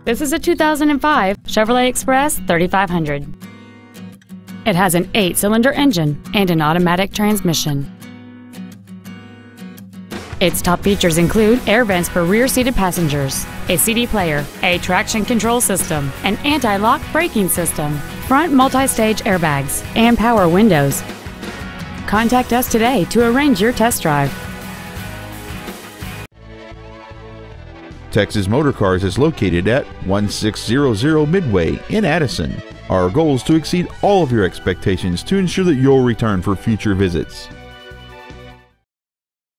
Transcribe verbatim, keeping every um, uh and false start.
This is a two thousand five Chevrolet Express thirty-five hundred. It has an eight-cylinder engine and an automatic transmission. Its top features include air vents for rear-seated passengers, a C D player, a traction control system, an anti-lock braking system, front multi-stage airbags, and power windows. Contact us today to arrange your test drive. Texas Motor Cars is located at one six zero zero Midway in Addison. Our goal is to exceed all of your expectations to ensure that you'll return for future visits.